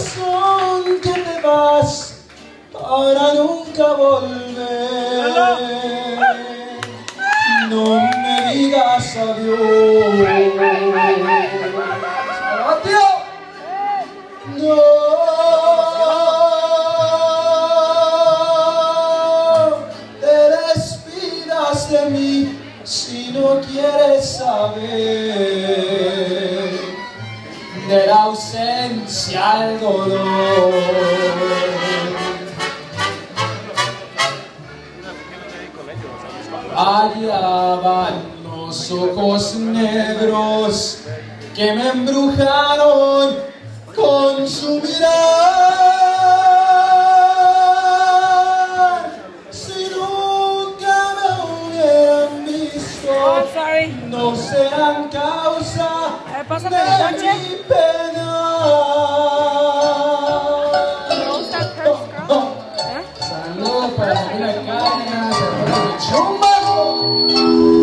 razón que te vas para nunca volver. No me digas adiós. No te despidas de mí si no quieres saber de la ausencia el dolor. Allá van los ojos negros que me embrujaron con su mirar. Si nunca me hubieran visto, no serán causa de mi pena. Saludos para la familia Cañas, saludos de Chumba.